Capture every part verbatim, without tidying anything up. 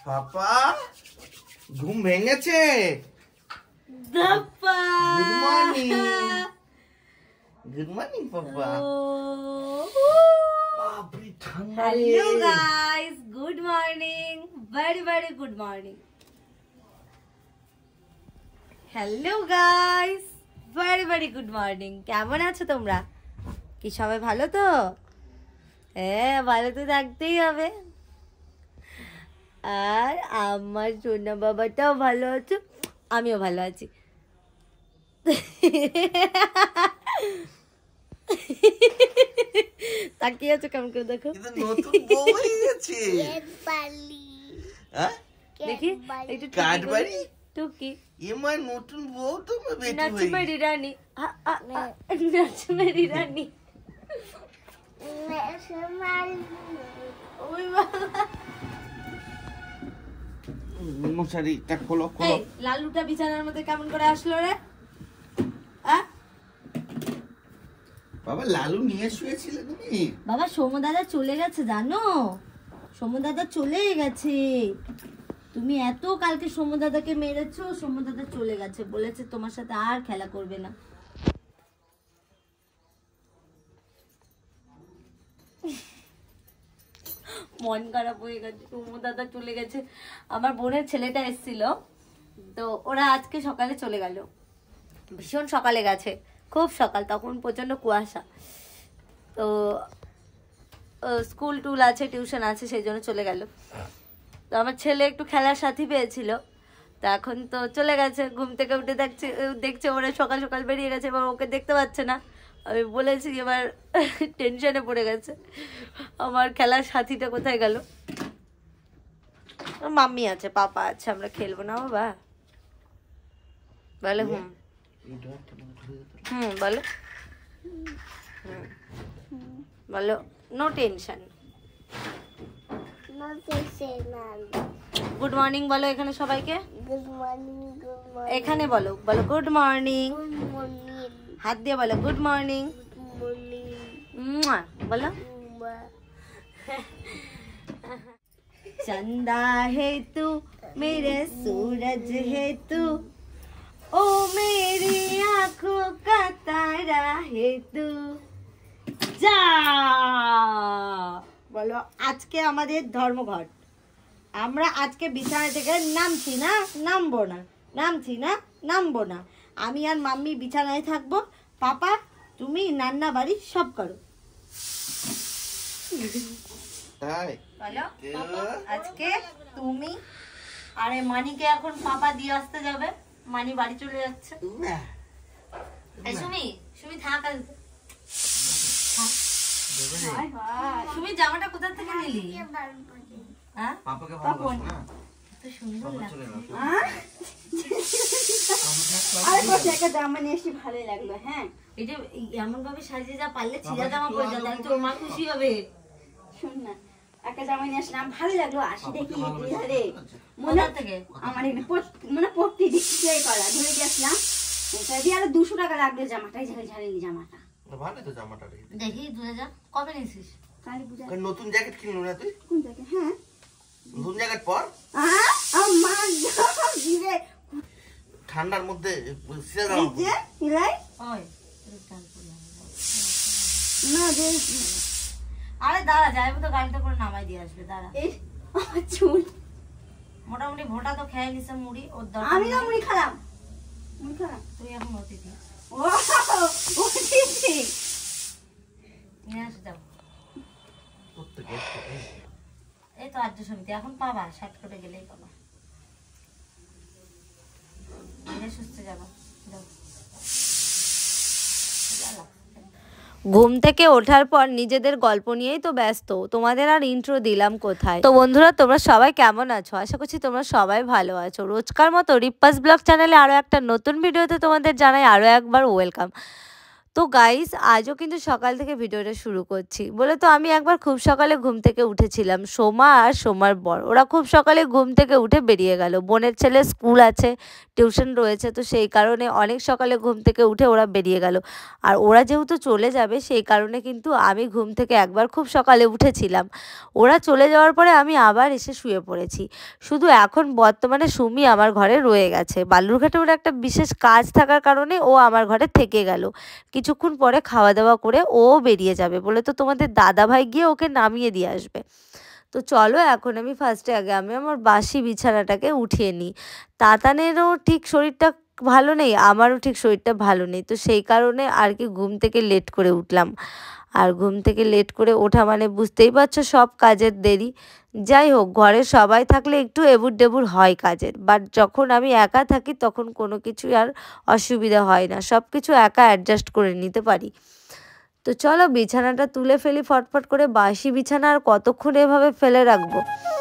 পাপা ঘুম ভেঙেছে? Papa good morning. Good morning papa. বাপরে ঠান্ডা রে। Hello guys, good morning, very very good morning. Hello guys, very very good morning. কেমন আছো তোমরা? কি সবাই ভালো তো? হ্যাঁ, ভালো তো থাকতেই হবে। আর আমার সোনা বাবাটাও ভালো আছে, আমিও ভালো আছি। তাকিয়ে আছো কেমন করে দেখো। নতুন বউ হয়ে গেছে। হ্যাঁ দেখি একটু কাঠবাড়ি টুকি। এমা নতুন বউ তো বেটি নাচ হয়ে মেরি রানী, নাচ মেরি রানী। ওই বাবা, মশারিটা খোলো খোলো। এই লালুটা বিছানার মধ্যে কেমন করে আসলো রে? বাবা লালু নিয়ে শুয়েছিলে তুমি? বাবা সোমু দাদা চলে গেছে জানো, সোমু দাদা চলে গেছে। তুমি এত কালকে সোমু দাদাকে মেরেছো, সোমু দাদা চলে গেছে, বলেছে তোমার সাথে আর খেলা করবে না। মন খারাপ হয়ে গেছে, সোমু দাদা চলে গেছে। আমার বোনের ছেলেটা এসেছিল, তো ওরা আজকে সকালে চলে গেল, ভীষণ সকালে গেছে, খুব সকাল, তখন প্রচন্ড কুয়াশা। তো স্কুল টুল আছে, টিউশন আছে, সেই জন্য চলে গেল। তো আমার ছেলে একটু খেলার সাথী পেয়েছিল, তো এখন তো চলে গেছে। ঘুম থেকে উঠে দেখছে দেখছে ওরা সকাল সকাল বেরিয়ে গেছে, এবার ওকে দেখতে পাচ্ছে না। আমি বলেছি, এবার টেনশনে পড়ে গেছে, আমার খেলার সাথীটা কোথায় গেল। মাম্মি আছে, পাপা আছে, আমরা খেলবো না বাবা? বলে হুম হুম বলো, হুম বলো, নো টেনশন। গুড মর্নিং বলো এখানে সবাইকে। Good morning. Good morning. এখানে বলো, বলো গুড মর্নিং। Good morning. হাত দিয়ে বলো গুড মর্নিং। Good morning. বলো चंदा है तू मेरे सूरज है तू, ओ मेरी आंखों का तारा है तू, যা বলো। আজকে আমাদের ধর্মঘট, আমরা আজকে বিছানা থেকে নামছি না, নামবো না, নামছি না, নামবো না। আমি আর মাম্মি বিছানায় থাকবো, পাপা তুমি রান্না বাড়ি সব করো। তাই বলো পাপা, আজকে তুমি আরে মানিকে এখন পাপা দিয়ে আসতে যাবে, মানি বাড়ি চলে যাচ্ছে। এই সুমি, সুমি থাক, সুমি জামাটা কোথা থেকে নিলি? হ্যাঁ পাপাকে ভালোবাসো না? তো সুন্দর লাগছে। একটা জামা নিয়ে এসে ভালোই লাগলো। হ্যাঁ, এটা এমন ভাবে সাজিয়ে যা, পারলে ছিঁড়া জামা পরে যা, তাহলে তোর মা খুশি হবে। শোন না, একটা জামা নিয়ে আসলাম, ভালো লাগলো। আসি দেখি রে মনে থেকে আমার মানে পড়তে দিচ্ছে করা ধরে দিয়ে আসলাম, ওটা দিয়ে আরো দুশো টাকা লাগলো জামাটাই, ঝাড়ি ঝাড়িনি জামাটা। ভালো তো জামাটা রে। দেখি দুলে যা, কবে নিয়েছিস? কালী পূজা। নতুন জ্যাকেট কিনলো না তুই? কোন জায়গায়? হ্যাঁ, নতুন জ্যাকেট পর। আহ আমার দিবে ঠান্ডার মধ্যে সিরা জামা। এই যে ইলাই ওই না যে, আরে দাঁড়া, যাইবো তো গাড়িতে করে নামাই দিয়ে আসবে, দাঁড়া। এই আমার চুল, মোটামুটি ভোটা তো খেয়ে নিছে মুড়ি, ওর আমি না দরকার মুড়ি খালাম, মুড়ি খালাম। তুই এখন অতিথি, ও অতিথি নিয়ে আসে যাবো। প্রত্যেকে এই তো আর্য সমিতি, এখন পাবা, শার্ট করে গেলেই পাবা। সুস্থ যাবা, যাও। ঘুম থেকে ওঠার পর নিজেদের গল্প নিয়েই তো ব্যস্ত, তোমাদের আর ইন্ট্রো দিলাম কোথায়। তো বন্ধুরা, তোমরা সবাই কেমন আছো? আশা করছি তোমরা সবাই ভালো আছো। রোজকার মতো রিপ্পাস ব্লগ চ্যানেলে আরও একটা নতুন ভিডিওতে তোমাদের জানাই আরও একবার ওয়েলকাম। তো গাইস আজও কিন্তু সকাল থেকে ভিডিওটা শুরু করছি বলে তো আমি একবার খুব সকালে ঘুম থেকে উঠেছিলাম। সোমা আর সোমার বর ওরা খুব সকালে ঘুম থেকে উঠে বেরিয়ে গেল। বোনের ছেলে স্কুল আছে, টিউশন রয়েছে, তো সেই কারণে অনেক সকালে ঘুম থেকে উঠে ওরা বেরিয়ে গেল। আর ওরা যেহেতু চলে যাবে সেই কারণে কিন্তু আমি ঘুম থেকে একবার খুব সকালে উঠেছিলাম। ওরা চলে যাওয়ার পরে আমি আবার এসে শুয়ে পড়েছি। শুধু এখন বর্তমানে সুমি আমার ঘরে রয়ে গেছে। বালুরঘাটে ওর একটা বিশেষ কাজ থাকার কারণে ও আমার ঘরে থেকে গেল। কিছুক্ষণ পরে খাওয়া দাওয়া করে ও বেরিয়ে যাবে বলে তো তোমাদের দাদা ভাই গিয়ে ওকে নামিয়ে দিয়ে আসবে। তো চলো এখন আমি ফার্স্টে আগে আমি আমার বাসি বিছানাটাকে উঠিয়ে নিই। তাতানেরও ঠিক শরীরটা ভালো নেই, আমারও ঠিক শরীরটা ভালো নেই, তো সেই কারণে আর কি ঘুম থেকে লেট করে উঠলাম। আর ঘুম থেকে লেট করে ওঠা মানে বুঝতেই পারছো সব কাজের দেরি। যাই হোক, ঘরে সবাই থাকলে একটু এবুর ডেবুর হয় কাজের, বাট যখন আমি একা থাকি তখন কোনো কিছু আর অসুবিধা হয় না, সব কিছু একা অ্যাডজাস্ট করে নিতে পারি। তো চলো বিছানাটা তুলে ফেলি ফটফট করে। বাসি বিছানা আর কতক্ষণ এভাবে ফেলে রাখবো।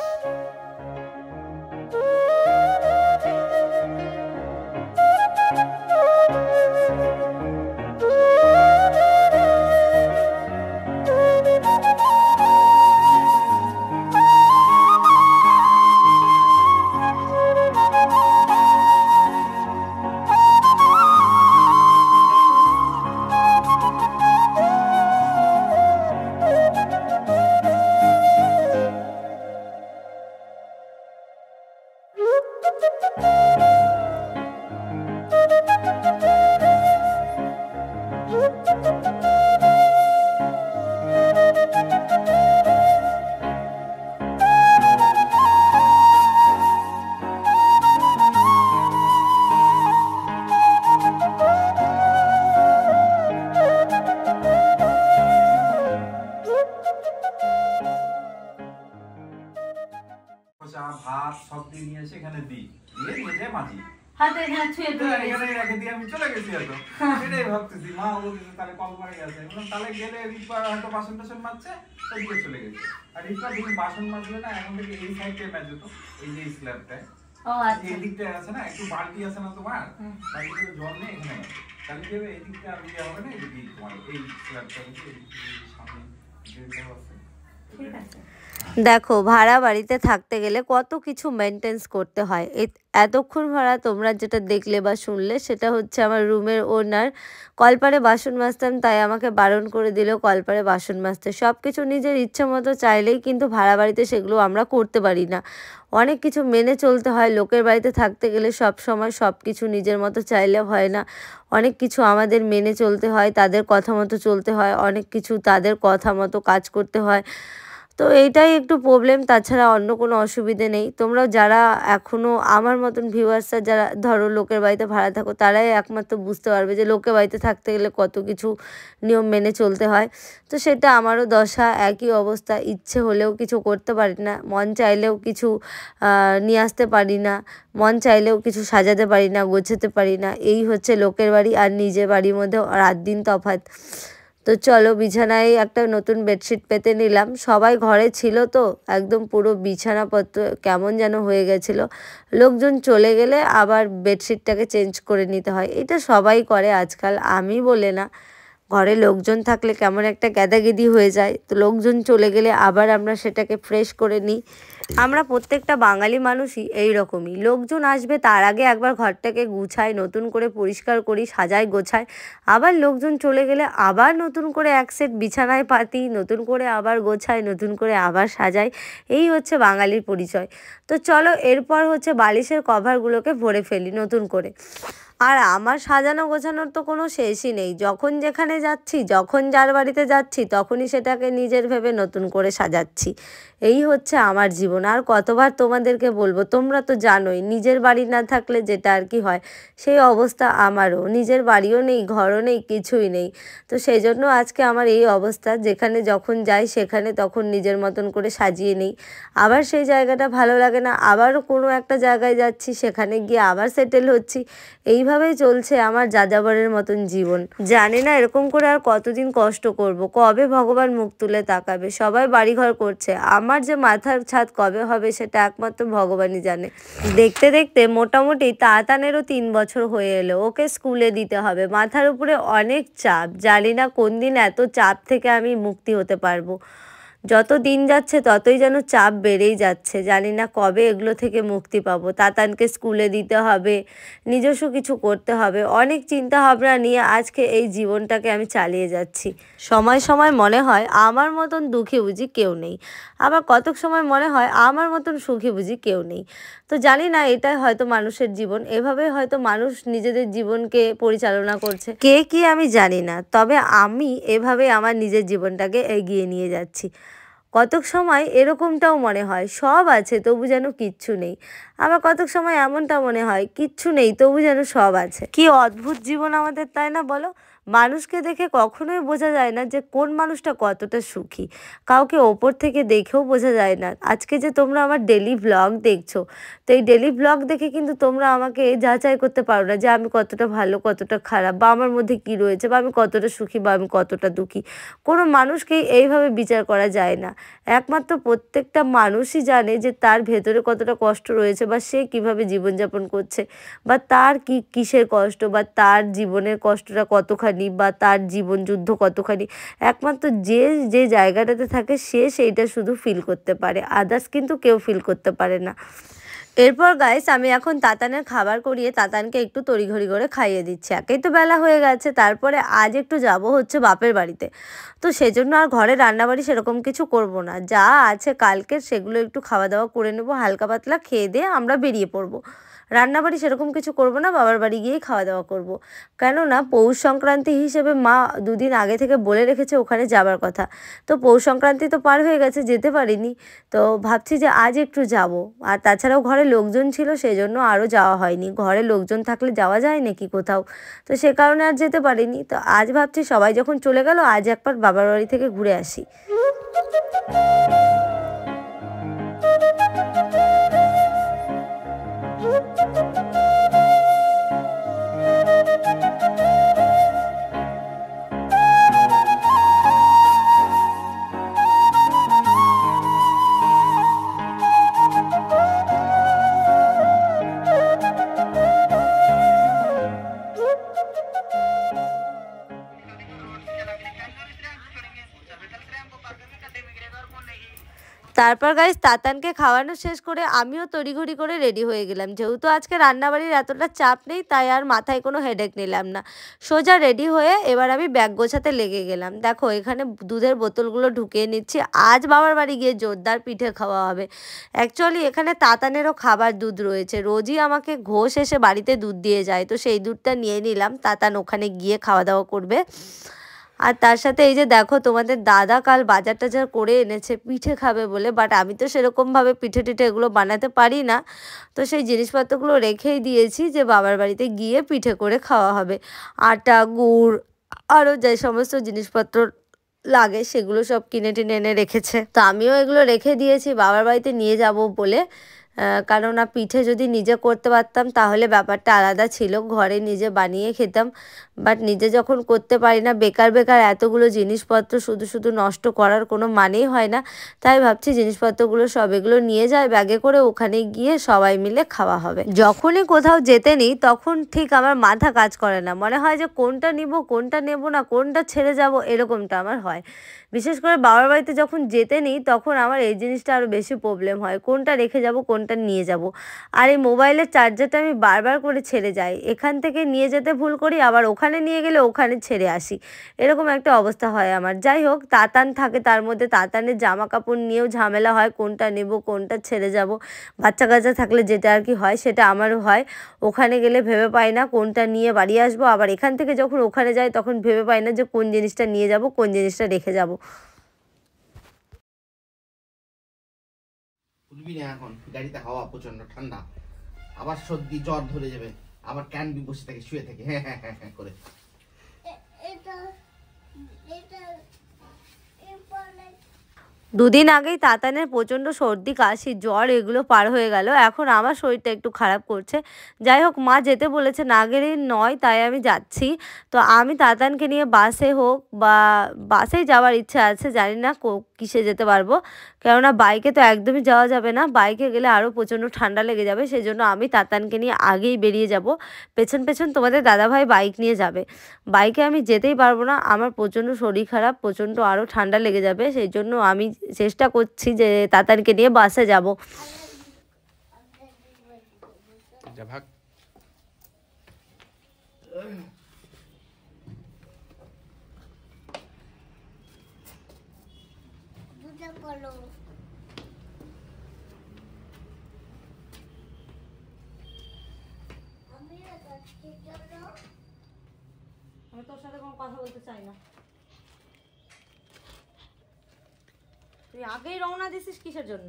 ভাত সব দিয়ে নিয়ে এসে এখানে দিই, দিয়ে নিয়ে যায় মাঝি হাতে এখানে ছুঁয়ে এখানে রেখে দিয়ে আমি চলে গেছি। হয়তো এটাই ভাবতেছি, মা বলতেছে তাহলে কল করে গেছে, তাহলে গেলে রিপা হয়তো বাসন টাসন মাজছে ওইদিকে চলে গেছে। আর রিপা তুমি বাসন মাজলে না, এখন থেকে এই সাইডে মাজো তো, এই যে স্ল্যাবটায় এই দিকটা আছে না, একটু বালতি আছে না তোমার, বালতিতে জল নেই এখানে মাজো, তাহলে কি হবে এই দিকটা আর ইয়ে হবে না, এই দিক তোমার এই স্ল্যাবটা হচ্ছে এই সামনে যেটা আছে। ঠিক আছে। দেখো ভাড়া বাড়িতে থাকতে গেলে কত কিছু মেনটেন্স করতে হয়। এতক্ষণ ভাড়া তোমরা যেটা দেখলে বা শুনলে সেটা হচ্ছে আমার রুমের ওনার। কলপারে বাসন মাজতাম, তাই আমাকে বারণ করে দিল কলপারে বাসন মাজতে। সব কিছু নিজের ইচ্ছে মতো চাইলেই কিন্তু ভাড়া বাড়িতে সেগুলো আমরা করতে পারি না, অনেক কিছু মেনে চলতে হয়। লোকের বাড়িতে থাকতে গেলে সব সময় সব কিছু নিজের মতো চাইলে হয় না, অনেক কিছু আমাদের মেনে চলতে হয়, তাদের কথা মতো চলতে হয়, অনেক কিছু তাদের কথা মতো কাজ করতে হয়। তো এইটাই একটু প্রবলেম, তাছাড়া অন্য কোনো অসুবিধে নেই। তোমরা যারা এখনও আমার মতন ভিউয়ার্সরা যারা ধরো লোকের বাড়িতে ভাড়া থাকো, তারাই একমাত্র বুঝতে পারবে যে লোকের বাড়িতে থাকতে গেলে কত কিছু নিয়ম মেনে চলতে হয়। তো সেটা আমারও দশা, একই অবস্থা। ইচ্ছে হলেও কিছু করতে পারি না, মন চাইলেও কিছু নিয়ে আসতে পারি না, মন চাইলেও কিছু সাজাতে পারি না, গোছাতে পারি না। এই হচ্ছে লোকের বাড়ি আর নিজের বাড়ির মধ্যে রাত দিন তফাৎ। তো চলো বিছানায় একটা নতুন বেডশিট পেতে নিলাম। সবাই ঘরে ছিল তো একদম পুরো বিছানাপত্র কেমন যেন হয়ে গেছিলো। লোকজন চলে গেলে আবার বেডশিটটাকে চেঞ্জ করে নিতে হয়, এটা সবাই করে আজকাল, আমি বলে না। ঘরে লোকজন থাকলে কেমন একটা গ্যাদাগেদি হয়ে যায়, তো লোকজন চলে গেলে আবার আমরা সেটাকে ফ্রেশ করে নিই। আমরা প্রত্যেকটা বাঙালি মানুষই এই রকমই, লোকজন আসবে তার আগে একবার ঘরটাকে গুছাই, নতুন করে পরিষ্কার করি, সাজাই গোছাই। আবার লোকজন চলে গেলে আবার নতুন করে এক সেট বিছানায় পাতি, নতুন করে আবার গোছাই, নতুন করে আবার সাজাই। এই হচ্ছে বাঙালির পরিচয়। তো চলো এরপর হচ্ছে বালিশের কভারগুলোকে ভরে ফেলি নতুন করে। আর আমার সাজানো গোছানোর তো কোনো শেষই নেই, যখন যেখানে যাচ্ছি, যখন যার বাড়িতে যাচ্ছি তখনই সেটাকে নিজের ভেবে নতুন করে সাজাচ্ছি। এই হচ্ছে আমার জীবন। আর কতবার তোমাদেরকে বলবো, তোমরা তো জানোই নিজের বাড়ি না থাকলে যেটা আর কি হয়, সেই অবস্থা আমারও। নিজের বাড়িও নেই, ঘরও নেই, কিছুই নেই। তো সেই জন্য আজকে আমার এই অবস্থা, যেখানে যখন যাই সেখানে তখন নিজের মতন করে সাজিয়ে নিই। আবার সেই জায়গাটা ভালো লাগে না, আবারও কোনো একটা জায়গায় যাচ্ছি, সেখানে গিয়ে আবার সেটেল হচ্ছি। এইভাবে এইভাবেই চলছে আমার যাযাবরের মতন জীবন। জানি না এরকম করে আর কতদিন কষ্ট করব, কবে ভগবান মুখ তুলে তাকাবে। সবাই বাড়িঘর করছে, আমার যে মাথার ছাদ কবে হবে সেটা একমাত্র ভগবানই জানে। দেখতে দেখতে মোটামুটি তাতানেরও তিন বছর হয়ে এলো, ওকে স্কুলে দিতে হবে। মাথার উপরে অনেক চাপ, জানি না কোন দিন এত চাপ থেকে আমি মুক্তি হতে পারবো। যত দিন যাচ্ছে ততই যেন চাপ বেড়েই যাচ্ছে, জানি না কবে এগুলো থেকে মুক্তি পাবো। তাতানকে স্কুলে দিতে হবে, নিজস্ব কিছু করতে হবে, অনেক চিন্তা ভাবনা নিয়ে আজকে এই জীবনটাকে আমি চালিয়ে যাচ্ছি। সময় সময় মনে হয় আমার মতন দুঃখী বুঝি কেউ নেই, আবার কতক সময় মনে হয় আমার মতন সুখী বুঝি কেউ নেই। তো জানি না, এটাই হয়তো মানুষের জীবন, এভাবে হয়তো মানুষ নিজেদের জীবনকে পরিচালনা করছে, কে কি আমি জানি না। তবে আমি এভাবে আমার নিজের জীবনটাকে এগিয়ে নিয়ে যাচ্ছি। কতক সময় এরকমটাও মনে হয় সব আছে তবু যেন কিচ্ছু নেই, আবার কতক সময় এমনটা মনে হয় কিচ্ছু নেই তবু যেন সব আছে। কি অদ্ভুত জীবন আমাদের, তাই না বলো? মানুষকে দেখে কখনোই বোঝা যায় না যে কোন মানুষটা কতটা সুখী, কাউকে ওপর থেকে দেখেও বোঝা যায় না। আজকে যে তোমরা আমার ডেলি ব্লগ দেখছো, তো এই ডেলি ব্লগ দেখে কিন্তু তোমরা আমাকে যাচাই করতে পারো না যে আমি কতটা ভালো কতটা খারাপ, বা আমার মধ্যে কি রয়েছে, বা আমি কতটা সুখী বা আমি কতটা দুঃখী। কোনো মানুষকেই এইভাবে বিচার করা যায় না। একমাত্র প্রত্যেকটা মানুষই জানে যে তার ভেতরে কতটা কষ্ট রয়েছে, বা সে কিভাবে জীবনযাপন করছে, বা তার কি কিসের কষ্ট, বা তার জীবনের কষ্টটা কতখানি, বা তার জীবন যুদ্ধ কতখানি। একমাত্র যে যে জায়গাটাতে থাকে সে সেইটা শুধু ফিল করতে পারে, আদার্স কিন্তু কেউ ফিল করতে পারে না। এরপর গাইস আমি এখন তাতানের খাবার করিয়ে তাতানকে একটু তড়িঘড়ি করে খাইয়ে দিচ্ছি, একেই তো বেলা হয়ে গেছে। তারপরে আজ একটু যাব হচ্ছে বাপের বাড়িতে, তো সেজন্য আর ঘরে রান্নাবাড়ি সেরকম কিছু করব না, যা আছে কালকের সেগুলো একটু খাওয়া দাওয়া করে নেব, হালকা পাতলা খেয়ে দিয়ে আমরা বেরিয়ে পড়বো। রান্নাবাড়ি সেরকম কিছু করব না, বাবার বাড়ি গিয়েই খাওয়া দাওয়া করব। কেননা পৌষ সংক্রান্তি হিসেবে মা দুদিন আগে থেকে বলে রেখেছে ওখানে যাবার কথা, তো পৌষ সংক্রান্তি তো পার হয়ে গেছে, যেতে পারিনি। তো ভাবছি যে আজ একটু যাব। আর তাছাড়াও ঘরে লোকজন ছিল সেই জন্য আরও যাওয়া হয়নি, ঘরে লোকজন থাকলে যাওয়া যায় নাকি কোথাও, তো সে কারণে আর যেতে পারিনি। তো আজ ভাবছি সবাই যখন চলে গেল আজ একবার বাবার বাড়ি থেকে ঘুরে আসি। তারপর গাইস তাতানকে খাওয়ানো শেষ করে আমিও তড়িঘড়ি করে রেডি হয়ে গেলাম। যেহেতু আজকে রান্নাবাড়ির এতটা চাপ নেই তাই আর মাথায় কোনো হেডেক নিলাম না, সোজা রেডি হয়ে এবার আমি ব্যাগ গোছাতে লেগে গেলাম। দেখো এখানে দুধের বোতলগুলো ঢুকিয়ে নিচ্ছি, আজ বাবার বাড়ি গিয়ে জোরদার পিঠে খাওয়া হবে। অ্যাকচুয়ালি এখানে তাতানেরও খাবার দুধ রয়েছে, রোজই আমাকে ঘোষ এসে বাড়িতে দুধ দিয়ে যায়, তো সেই দুধটা নিয়ে নিলাম, তাতান ওখানে গিয়ে খাওয়া দাওয়া করবে। আর তার সাথে এই যে দেখো তোমাদের দাদা কাল বাজার টাজার করে এনেছে পিঠে খাবে বলে, বাট আমি তো সেরকমভাবে পিঠে টিঠে এগুলো বানাতে পারি না, তো সেই জিনিসপত্রগুলো রেখেই দিয়েছি যে বাবার বাড়িতে গিয়ে পিঠে করে খাওয়া হবে। আটা গুড় আরও যে সমস্ত জিনিসপত্র লাগে সেগুলো সব কিনে টিনে এনে রেখেছে, তো আমিও এগুলো রেখে দিয়েছি বাবার বাড়িতে নিয়ে যাব বলে। কেননা পিঠে যদি নিজে করতে পারতাম তাহলে ব্যাপারটা আলাদা ছিল, ঘরে নিজে বানিয়ে খেতাম, বাট নিজে যখন করতে পারি না বেকার বেকার এতগুলো জিনিসপত্র শুধু শুধু নষ্ট করার কোনো মানেই হয় না। তাই ভাবছি জিনিসপত্রগুলো সব এগুলো নিয়ে যায় ব্যাগে করে, ওখানে গিয়ে সবাই মিলে খাওয়া হবে। যখনই কোথাও যেতে নিই তখন ঠিক আমার মাথা কাজ করে না, মনে হয় যে কোনটা নিব কোনটা নেব না, কোনটা ছেড়ে যাব, এরকমটা আমার হয়। বিশেষ করে বাবার বাড়িতে যখন যেতে নিই তখন আমার এই জিনিসটা আরও বেশি প্রবলেম হয়, কোনটা রেখে যাব কোনটা নিয়ে যাব। আর এই মোবাইলের চার্জারটা আমি বারবার করে ছেড়ে যাই, এখান থেকে নিয়ে যেতে ভুল করি, আবার ওখানে নিয়ে গেলে ওখানে ছেড়ে আসি, এরকম একটা অবস্থা হয় আমার। যাই হোক তাতান থাকে, তার মধ্যে তাতানের জামা কাপড় নিয়েও ঝামেলা হয়, কোনটা নেব কোনটা ছেড়ে যাব। বাচ্চা কাচ্চা থাকলে যেটা আর কি হয় সেটা আমারও হয়, ওখানে গেলে ভেবে পাই না কোনটা নিয়ে বাড়ি আসবো, আবার এখান থেকে যখন ওখানে যাই তখন ভেবে পাই না যে কোন জিনিসটা নিয়ে যাব কোন জিনিসটা রেখে যাব। উঠবি না এখন, গাড়িতে হাওয়া প্রচন্ড ঠান্ডা, আবার সর্দি জ্বর ধরে যাবে, আবার ক্যানবি বসে থাকে শুয়ে থাকে হ্যাঁ হ্যাঁ হ্যাঁ হ্যাঁ করে। দুদিন আগেই তাতানের প্রচণ্ড সর্দি কাশি জ্বর এগুলো পার হয়ে গেল, এখন আমার শরীরটা একটু খারাপ করছে। যাই হোক, মা যেতে বলেছে, না গেলেই নয়, তাই আমি যাচ্ছি। তো আমি তাতানকে নিয়ে বাসে হোক বা বাসেই যাওয়ার ইচ্ছা আছে, জানি না কিসে যেতে পারবো, কেননা বাইকে তো একদমই যাওয়া যাবে না, বাইকে গেলে আরও প্রচণ্ড ঠান্ডা লেগে যাবে। সেই জন্য আমি তাতানকে নিয়ে আগেই বেরিয়ে যাব, পেছন পেছন তোমাদের দাদাভাই বাইক নিয়ে যাবে। বাইকে আমি যেতেই পারবো না, আমার প্রচণ্ড শরীর খারাপ, প্রচণ্ড আরও ঠান্ডা লেগে যাবে। সেই জন্য আমি চেষ্টা করছি যে তাতানকে নিয়ে বাসে যাব। আমি তোর সাথে কোনো কথা বলতে চাই না। তুই আগেই রওনা দিছিস কিসের জন্য?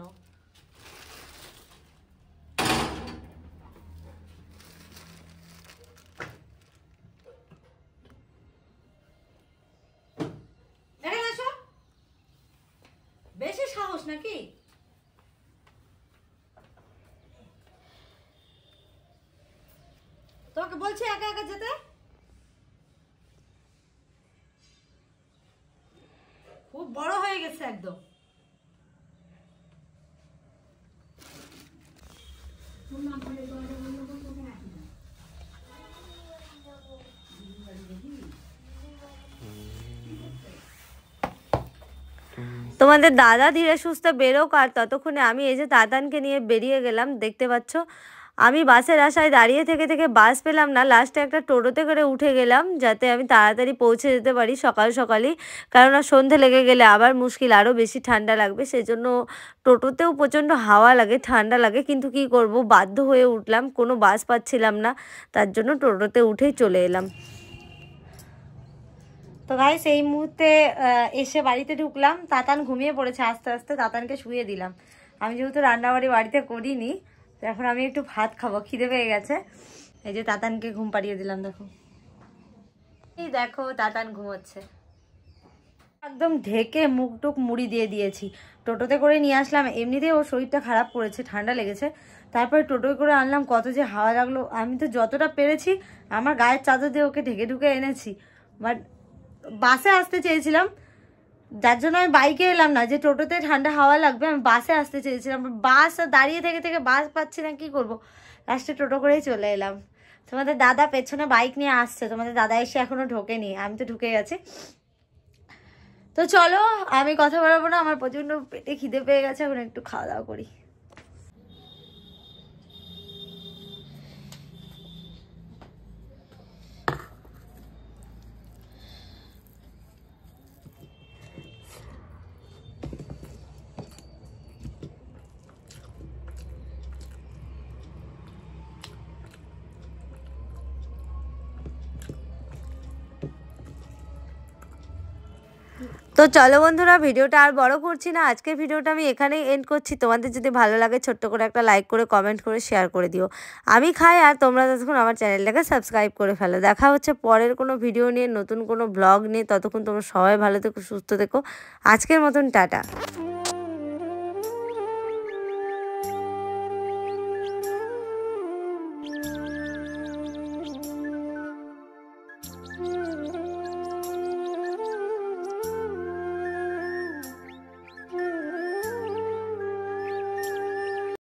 বেশি সাহস নাকি? তোকে বলছি একা একা যেতে। খুব বড় হয়ে গেছে একদম। তোমাদের দাদা ধীরে সুস্থে বেরোক, আর ততক্ষণে আমি এই যে তাতানকে নিয়ে বেরিয়ে গেলাম। দেখতে পাচ্ছ আমি বাসের আশায় দাঁড়িয়ে থেকে থেকে বাস পেলাম না, লাস্টে একটা টোটোতে করে উঠে গেলাম যাতে আমি তাড়াতাড়ি পৌঁছে যেতে পারি সকাল সকালই, কেননা সন্ধে লেগে গেলে আবার মুশকিল, আরও বেশি ঠান্ডা লাগবে। সেই জন্য টোটোতেও প্রচণ্ড হাওয়া লাগে, ঠান্ডা লাগে, কিন্তু কি করব, বাধ্য হয়ে উঠলাম, কোনো বাস পাচ্ছিলাম না, তার জন্য টোটোতে উঠেই চলে এলাম। তো গাইস এই মুহূর্তে এসে বাড়িতে ঢুকলাম, তাতান ঘুমিয়ে পড়েছে আস্তে আস্তে, তাতানকে শুয়ে দিলাম। আমি যেহেতু রান্নাবাড়ি বাড়িতে করিনি, তো এখন আমি একটু ভাত খাবো, খিদে পেয়ে গেছে। এই যে তাতানকে ঘুম পাড়িয়ে দিলাম, দেখো এই দেখো তাতান ঘুমোচ্ছে। একদম ঢেকে মুখ টুক মুড়ি দিয়ে দিয়েছি, টোটোতে করে নিয়ে আসলাম। এমনিতেই ওর শরীরটা খারাপ করেছে, ঠান্ডা লেগেছে, তারপরে টোটোয় করে আনলাম, কত যে হাওয়া লাগলো। আমি তো যতটা পেরেছি আমার গায়ের চাদর দিয়ে ওকে ঢেকে ঢুকে এনেছি, বাট বাসে আসতে চেয়েছিলাম, যার জন্য আমি বাইকে এলাম না, যে টোটোতে ঠান্ডা হাওয়া লাগবে, আমি বাসে আসতে চেয়েছিলাম। বাস দাঁড়িয়ে থেকে থেকে বাস পাচ্ছি না, কি করব, লাস্টে টোটো করেই চলে এলাম। তোমাদের দাদা পেছনে বাইক নিয়ে আসছে, তোমাদের দাদা এসে এখনো ঢোকেনি, আমি তো ঢুকে গেছি। তো চলো আমি কথা বলবো না, আমার প্রচন্ড পেটে খিদে পেয়ে গেছে, এখন একটু খাওয়া দাওয়া করি। তো চলো বন্ধুরা, ভিডিওটা আর বড় করছি না, আজকের ভিডিওটা আমি এখানেই এন্ড করছি। তোমাদের যদি ভালো লাগে ছোট্ট করে একটা লাইক করে কমেন্ট করে শেয়ার করে দিও। আমি খাই আর তোমরা ততক্ষণ আমার চ্যানেলটাকে সাবস্ক্রাইব করে ফেলো। দেখা হচ্ছে পরের কোনো ভিডিও নিয়ে, নতুন কোনো ব্লগ নিয়ে। ততক্ষণ তোমরা সবাই ভালো থেকো, সুস্থ থেকো। আজকের মতন টাটা।